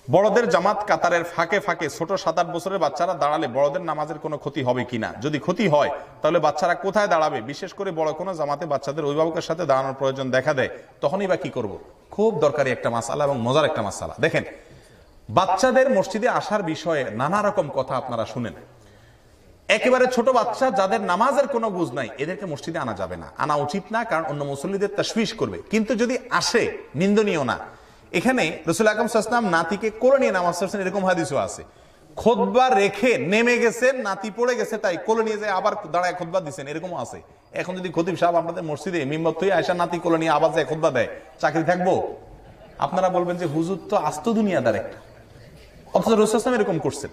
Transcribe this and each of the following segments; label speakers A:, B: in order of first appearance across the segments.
A: বড়দের জামাত কাতারের ফাঁকে ফাঁকে ছোট 7-8 বছরের বাচ্চারা দাঁড়ালে বড়দের নামাজের কোনো ক্ষতি হবে কিনা, যদি ক্ষতি হয় তাহলে বাচ্চারা কোথায় দাঁড়াবে, বিশেষ করে বড় কোনো জামাতে বাচ্চাদের অভিভাবকের সাথে দাঁড়ানোর প্রয়োজন দেখা দেয়, তখনই বা কি করব? খুব দরকারি একটা মাসালা এবং মজার একটা মাসালা। দেখেন, বাচ্চাদের মসজিদে আসার বিষয়ে নানা রকম কথা আপনারা শুনেন। একেবারে ছোট বাচ্চা যাদের নামাজের কোনো বুঝ নাই, এদেরকে মসজিদে আনা যাবে না, আনা উচিত না, কারণ অন্য মুসল্লিদের তাশবিশ করবে। কিন্তু যদি আসে, নিন্দনীয় না। এখানে রাসূল আকরাম সাল্লাল্লাহু আলাইহি ওয়াসাল্লাম নাতিকে কোলে নিয়ে নামাজ পড়ছেন, এরকম হাদিসও আছে। খুতবা রেখে নেমে গেছেন, নাতি পড়ে গেছে, তাই কোলে নিয়ে যায় আবার দাঁড়ায় খুতবা দিচ্ছেন, এরকমও আছে। এখন যদি খতিব সাহেব আপনাদের মসজিদে মিম্বর থেকে আয়েশা নাতি কোলে নিয়ে আবার যায় খুতবা দেয়, চাকরি থাকবো? আপনারা বলবেন যে হুজুর তো আস্ত দুনিয়াদার একটা, অথচ রাসূল সাল্লাল্লাহু আলাইহি ওয়াসাল্লাম এরকম করছেন।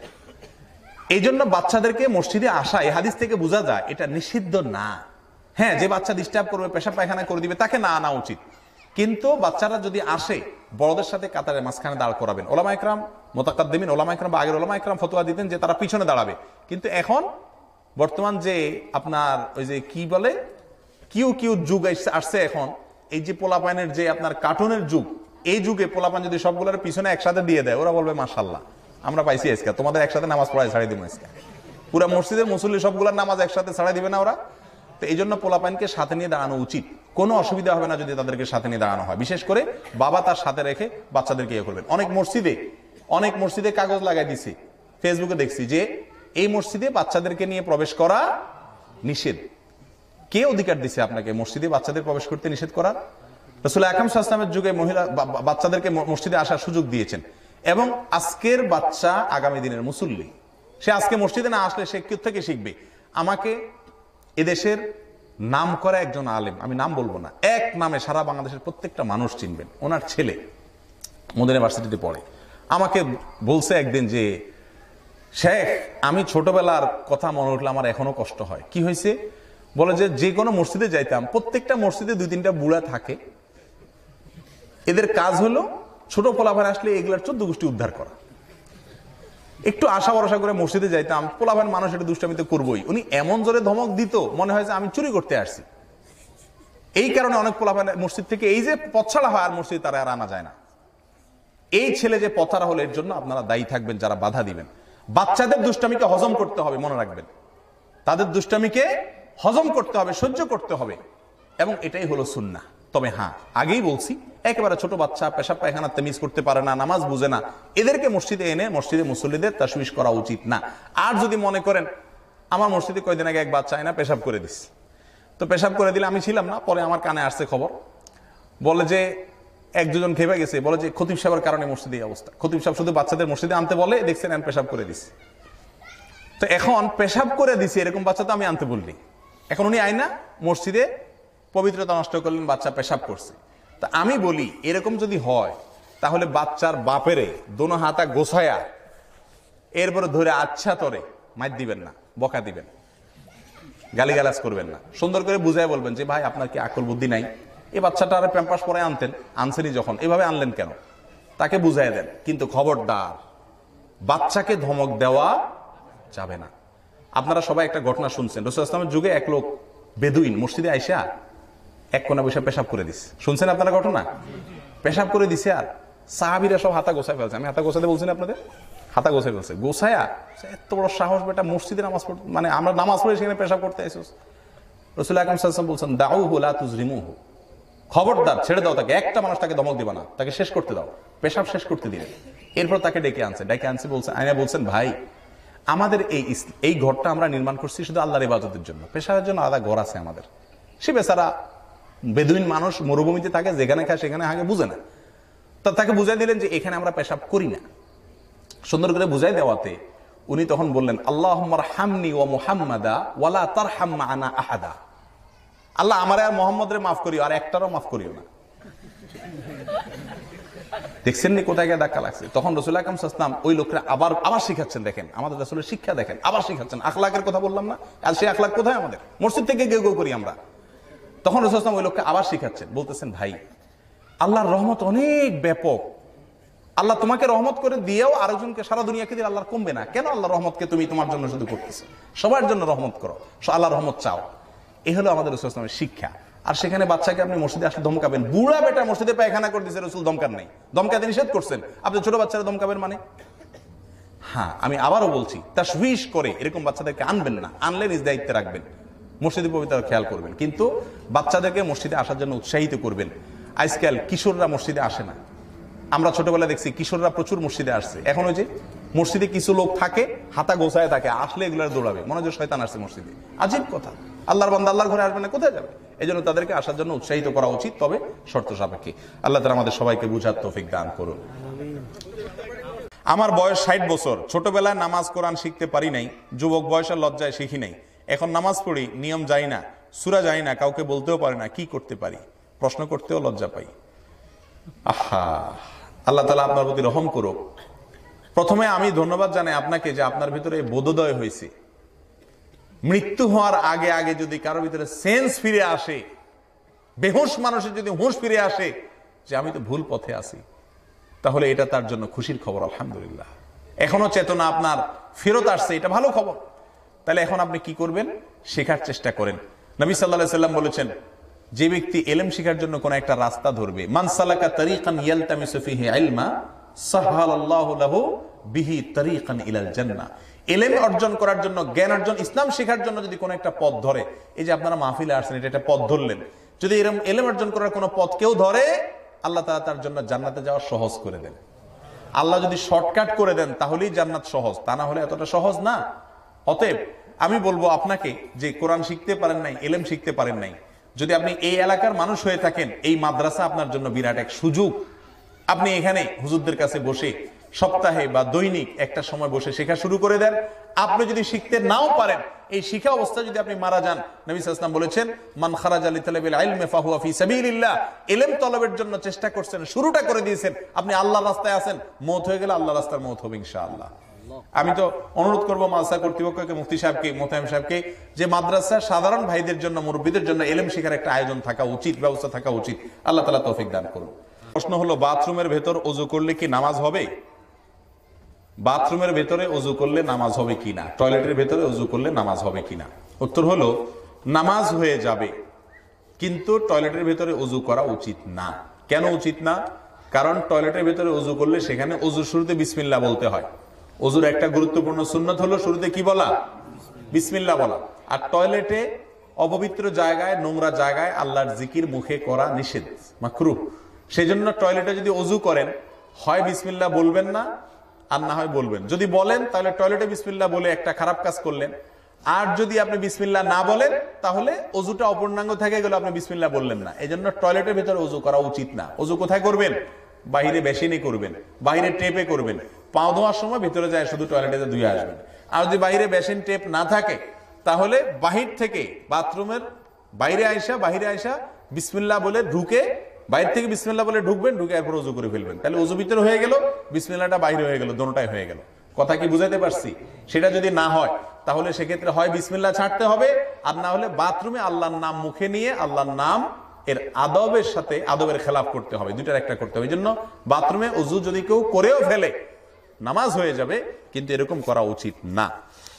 A: এই জন্য বাচ্চাদেরকে মসজিদে আসা, এই হাদিস থেকে বোঝা যায় এটা নিষিদ্ধ না। হ্যাঁ, যে বাচ্চা ডিস্টার্ব করবে, পেশাব পায়খানা করে দিবে, তাকে না আনা উচিত। কিন্তু বাচ্চারা যদি আসে, বড়দের সাথে কাতারের মাঝখানে দাঁড় করাবেন। ওলামা ইকরাম, মুতাকাদ্দিমিন ওলামা ইকরাম বা আগের ওলামা ইকরাম ফতোয়া দিতেন যে তারা পিছনে দাঁড়াবে। কিন্তু এখন বর্তমান যে আপনার ওই যে কি বলে কিউ যুগ আসছে এখন, এই যে পোলাপানের যে আপনার কার্টুনের যুগ, এই যুগে পোলাপান যদি সবগুলোর পিছনে একসাথে দিয়ে দেয়, ওরা বলবে মাশাআল্লাহ আমরা পাইছি আজকে, তোমাদের একসাথে নামাজ পড়ায় ছাড়িয়ে দিব আজকে, পুরা মসজিদের মুসল্লি সবগুলোর নামাজ একসাথে ছাড়াই দিবে না ওরা। তো এই জন্য পোলাপাইনকে সাথে নিয়ে দাঁড়ানো উচিত, কোনো অসুবিধা হবে না যদি তাদেরকে সাথে নিয়ে দাঁড়ানো হয়। বিশেষ করে বাবা তার সাথে রেখে বাচ্চাদেরকে ইয়ে করবেন। অনেক মসজিদে কাগজ লাগাই দিছে, ফেসবুকে দেখছি যে এই মসজিদে বাচ্চাদেরকে নিয়ে প্রবেশ করা নিষেধ। কে অধিকার দিছে আপনাকে মসজিদে বাচ্চাদের প্রবেশ করতে নিষেধ করার? রাসূল আকরাম সাল্লাল্লাহু আলাইহি ওয়াসাল্লামের যুগে মহিলা বাচ্চাদেরকে মসজিদে আসার সুযোগ দিয়েছেন। এবং আজকের বাচ্চা আগামী দিনের মুসল্লি, সে আজকে মসজিদে না আসলে সে কোথা থেকে শিখবে? আমাকে এদেশের নাম করা একজন আলেম, আমি নাম বলবো না, এক নামে সারা বাংলাদেশের প্রত্যেকটা মানুষ চিনবেন, ওনার ছেলে মদিনা ইউনিভার্সিটিতে পড়ে, আমাকে বলছে একদিন যে শেখ, আমি ছোটবেলার কথা মনে উঠলে আমার এখনো কষ্ট হয়। কি হয়েছে? বলে যে কোনো মসজিদে যাইতাম, প্রত্যেকটা মসজিদে 2-3টা বুড়া থাকে, এদের কাজ হলো ছোট পোলাভান আসলে এগুলার 14 গোষ্ঠী উদ্ধার করা। একটু আশা ভরসা করে মসজিদে যাইতাম, পোলাভান মানুষ এটা দুষ্টামিতে করবোই, উনি এমন জোরে ধমক দিত মনে হয় যে আমি চুরি করতে আসছি। এই কারণে অনেক পোলাভান মসজিদ থেকে এই যে পথছাড়া হয়, আর মসজিদ তারা আর আনা যায় না। এই ছেলে যে পথছাড়া হলো, এর জন্য আপনারা দায়ী থাকবেন যারা বাধা দিবেন। বাচ্চাদের দুষ্টামিকে হজম করতে হবে, মনে রাখবেন, তাদের দুষ্টামিকে হজম করতে হবে, সহ্য করতে হবে, এবং এটাই হলো সুন্নাহ। তবে হ্যাঁ, আগেই বলছি, একেবারে ছোট বাচ্চা পেশাব পায়খানা তামিজ করতে পারে না, নামাজ বুঝে না, এদেরকে মসজিদে এনে মসজিদে মুসল্লিদের তাশবিশ করা উচিত না। আর যদি মনে করেন আমার মসজিদে কয়দিন আগে এক বাচ্চা এনে পেশাব করে দিস, তো পেশাব করে দিলে আমি ছিলাম না, পরে আমার কানে আসছে খবর, বলে যে 1-2 জন খেপে গেছে, বলে যে খতিব সাহেবের কারণে মসজিদে এই অবস্থা, খতিব সাহেব শুধু বাচ্চাদের মসজিদে আনতে বলে, দেখছেন পেশাব করে দিস। তো এখন পেশাব করে দিছে এরকম বাচ্চা তো আমি আনতে বললি, এখন উনি আইনা মসজিদে পবিত্রতা নষ্ট করলেন, বাচ্চা পেশাব করছে। তা আমি বলি এরকম যদি হয়, তাহলে বাচ্চার বাপেরে দোনো হাতা গোছায়া এরপরে ধরে আচ্ছা তরে মাইর দিবেন না, বকা দিবেন, গালিগালাজ করবেন না, সুন্দর করে বুঝাই বলবেন যে ভাই আপনার কি আকল বুদ্ধি নাই? এই বাচ্চাটা আর প্যাম্পাস পরে আনছেনই যখন, এভাবে আনলেন কেন? তাকে বুঝাই দেন। কিন্তু খবরদার, বাচ্চাকে ধমক দেওয়া যাবে না। আপনারা সবাই একটা ঘটনা শুনছেন, রাসূল সাল্লাল্লাহু আলাইহি ওয়াসাল্লামের যুগে এক লোক বেদুইন মসজিদে আইসা এক কোণা বসে পেশাব করে দিছে। শুনছেন আপনারা ঘটনা? পেশাব করে দিছে, আর সাহাবীরা সব হাতা গোছায় ফেলছে। আমি হাতা গোছাতে বলছি না আপনাদের, হাতা গোছায় ফেলছে। গোছায়া এত বড় সাহস, বেটা মসজিদে নামাজ পড়তে, মানে আমরা নামাজ পড়ে সেখানে পেশাব করতে আইছিস? রাসূল আকরাম সাল্লাল্লাহু আলাইহি ওয়াসাল্লাম বলছেন দাউহু লা তুজরিমুহু, খবরদার ছেড়ে দাও তাকে, একটা মানুষ তাকে ধমক দিবা না, তাকে শেষ করতে দাও, পেশাব শেষ করতে দিলেন। এরপর তাকে ডেকে আনছে বলছে, আয়না বলছেন ভাই আমাদের এই ঘরটা আমরা নির্মাণ করছি শুধু আল্লাহর ইবাদতের জন্য, পেশাবের জন্য আলাদা ঘর আছে আমাদের। সে বেচারা বেদুইন মানুষ, মরুভূমিতে থাকে, যেখানে খায় সেখানে আগে বুঝে না। তা তাকে বুঝাই দিলেন যে এখানে আমরা পেশাব করি না। সুন্দর করে বুঝাই দেওয়াতে উনি তখন বললেন আল্লাহুম্মা রহামনি ওয়া মুহাম্মাদা ওয়ালা তারহাম মা'ানা আহাদা, আল্লাহ আমারে আর মুহাম্মদরে মাফ করিও, আর একটারও মাফ করিও না। দেখছেন নি কোথায় গিয়ে ধাক্কা লাগছে? তখন রাসূল আকরাম সাল্লাল্লাহু আলাইহি ওয়াসাল্লাম ওই লোকরা আবার শিখাচ্ছেন। দেখেন আমাদের রাসূলের শিক্ষা দেখেন, আবার শিখাচ্ছেন। আখলাকের কথা বললাম না, আর সেই আখলাক কোথায় আমাদের? মসজিদ থেকে গেউ করি আমরা। তখন রাসূল সাল্লাল্লাহু আলাইহি ওয়াসাল্লাম ওই লোককে আবার শিখাচ্ছেন, বলতেছেন ভাই আল্লাহর রহমত অনেক ব্যাপক, আল্লাহ তোমাকে রহমত করে দিয়েও আরেকজনকে সারা দুনিয়াকে দিয়ে আল্লাহর কমবে না কেন? আল্লাহ রহমতকে তুমি তোমার জন্য শুধু করতেছো, সবার জন্য রহমত করো, আল্লাহ রহমত চাও। এ হলো আমাদের রাসূল সাল্লাল্লাহু আলাইহি ওয়াসাল্লামের শিক্ষা। আর সেখানে বাচ্চাকে আপনি মসজিদে আসলে ধমকাবেন? বুড়া বেটা মসজিদে পায়খানা করে দিয়েছে, রাসূল ধমকান নাই, ধমকাতে নিষেধ করছেন, আপনি ছোট বাচ্চারা ধমকাবেন মানে? হ্যাঁ, আমি আবারও বলছি, তাশবিশ করে এরকম বাচ্চাদেরকে আনবেন না, আনলে নিজ দায়িত্বে রাখবেন, মসজিদে পবিত্রতা খেয়াল করবেন, কিন্তু বাচ্চাদেরকে মসজিদে আসার জন্য উৎসাহিত করবেন। আজকাল কিশোররা মসজিদে আসে না, আমরা ছোটবেলায় দেখছি কিশোররা প্রচুর মসজিদে আসছে। এখন ওই যে মসজিদে কিছু লোক থাকে, হাতা গোছায় থাকে, আসলে এগুলো দৌড়াবে, মনে হয় শয়তান আসছে মসজিদে। আজীব কথা, আল্লাহর বান্দা আল্লাহর ঘরে আসবে না, কোথায় যাবে? এই জন্য তাদেরকে আসার জন্য উৎসাহিত করা উচিত, তবে শর্ত সাপেক্ষে। আল্লাহ তাআলা আমাদের সবাইকে বুঝার তৌফিক দান করুন। আমার বয়স 60 বছর, ছোটবেলায় নামাজ কোরআন শিখতে পারি নাই, যুবক বয়সের লজ্জায় শিখি নাই, এখন নামাজ পড়ি, নিয়ম জানি না, সূরা জানি না, কাউকে বলতেও পারি না, কি করতে পারি? প্রশ্ন করতেও লজ্জা পাই। আহা, আল্লাহ তাআলা আপনার প্রতি রহম করুক। প্রথমে আমি ধন্যবাদ জানাই আপনাকে যে আপনার ভিতরে বোধোদয় হয়েছে। মৃত্যু হওয়ার আগে আগে যদি কারোর ভিতরে সেন্স ফিরে আসে, বেহুশ মানুষের যদি হুঁশ ফিরে আসে যে আমি তো ভুল পথে আছি, তাহলে এটা তার জন্য খুশির খবর, আলহামদুলিল্লাহ। এখনো চেতনা আপনার ফেরত আসছে, এটা ভালো খবর। তাহলে এখন আপনি কি করবেন? শেখার চেষ্টা করেন। নবী সাল্লাল্লাহু আলাইহি সাল্লাম বলেছেন, যে ব্যক্তি ইলম শেখার জন্য কোন একটা রাস্তা ধরবে, মান সালাকা তারিকান ইয়ালতামিসু ফিহি ইলমা সাহালাল্লাহু লাহু বিহি তারিকান ইলাল জান্নাহ। ইলম অর্জন করার জন্য, জ্ঞান অর্জন, ইসলাম শেখার জন্য যদি কোন একটা পথ ধরে, এই যে আপনারা মাহফিলে আসছেন, এটা একটা পথ ধরলেন, যদি এরকম ইলম অর্জন করার কোন পথ কেউ ধরে, আল্লাহ তাআলা তার জন্য জান্নাতে যাওয়া সহজ করে দেন। আল্লাহ যদি শর্টকাট করে দেন তাহলেই জান্নাত সহজ, তা না হলে এতটা সহজ না। অতএব আমি বলবো আপনাকে যে কোরআন শিখতে পারেন নাই, ইলম শিখতে পারেন নাই, যদি আপনি এই এলাকার মানুষ হয়ে থাকেন, এই মাদ্রাসা আপনার জন্য বিরাট এক সুযোগ। আপনি এখানে হুজুরদের কাছে বসে সপ্তাহে বা দৈনিক একটা সময় বসে শেখা শুরু করে দেন। আপনি যদি শিখতে নাও পারেন, এই শিখা অবস্থা যদি আপনি মারা যান, নবী সাল্লাল্লাহু আলাইহি ওয়াসাল্লাম বলেছেন, মান খারাজা লিতালাবিল ইলমি ফাহুয়া ফি সাবিলিল্লাহ। ইলম তলবের জন্য চেষ্টা করছেন, শুরুটা করে দিয়েছেন, আপনি আল্লাহর রাস্তায় আছেন, মওত হয়ে গেলে আল্লাহর রাস্তার মওত হবে ইনশাআল্লাহ। আমি তো অনুরোধ করবো মাদ্রাসা কর্তৃপক্ষকে, মুফতি সাহেবকে, মোতায়েম সাহেবকে, যে মাদ্রাসার সাধারণ ভাইদের জন্য, মুরব্বীদের জন্য ইলম শেখার একটা আয়োজন থাকা উচিত, ব্যবস্থা থাকা উচিত। আল্লাহ তাআলা তৌফিক দান করুন। প্রশ্ন হলো, বাথরুমের ভেতর ওযু করলে কি নামাজ হবে? বাথরুমের ভেতরে ওযু করলে নামাজ হবে কিনা, টয়লেটের ভেতরে ওযু করলে নামাজ হবে কিনা? উত্তর হলো, নামাজ হয়ে যাবে, কিন্তু টয়লেটের ভেতরে ওযু করা উচিত না। কেন উচিত না? কারণ টয়লেটের ভেতরে ওযু করলে সেখানে ওযুর শুরুতে বিসমিল্লাহ বলতে হয়। ওযুর একটা গুরুত্বপূর্ণ সুন্নত হলো শুরুতে কি বলা? বিসমিল্লাহ বলা। আর টয়লেটে অপবিত্র জায়গায়, নোংরা জায়গায় আল্লাহর জিকির মুখে করা নিষেধ, মাকরুহ। সেই জন্য টয়লেটে যদি ওযু করেন, হয় বিসমিল্লাহ বলবেন না, আর না হয় বলবেন। যদি বলেন তাহলে টয়লেটে বিসমিল্লাহ বলে একটা খারাপ কাজ করলেন, আর যদি আপনি বিসমিল্লাহ না বলেন তাহলে ওযুটা অপূর্ণাঙ্গ থেকে গেল, আপনি বিসমিল্লাহ বললেন না। এই জন্য টয়লেটের ভেতরে ওযু করা উচিত না। ওযু কোথায় করবেন? বাহিরে বেসিনে করবেন, বাহিরে টেপে করবেন। পাও ধোয়ার সময় ভিতরে যায় শুধু টয়লেটে ধুয়ে আসবেন। আর যদি বাহিরে বেসিন টেপ না থাকে, তাহলে বাহির থেকে বাথরুমের বাহিরে আইসা বিসমিল্লাহ বলে ঢুকে, বাইরে থেকে বিসমিল্লাহ বলে ঢুকবেন, ঢুকে এরপর ওযু করে ফেলবেন। তাহলে ওযু ভিতরে হয়ে গেল, বিসমিল্লাহটা বাইরে হয়ে গেল, দোনোটাই হয়ে গেল। কথা কি বুঝাইতে পারছি? সেটা যদি না হয় তাহলে সেক্ষেত্রে হয় বিসমিল্লাহ ছাড়তে হবে, আর না হলে বাথরুমে আল্লাহর নাম মুখে নিয়ে আল্লাহর নাম এর আদবের সাথে আদবের খেলাফ করতে হবে, দুইটার একটা করতে হবে। এই জন্য বাথরুমে ওযু যদি কেউ করেও ফেলে নামাজ হয়ে যাবে, কিন্তু এরকম করা উচিত না।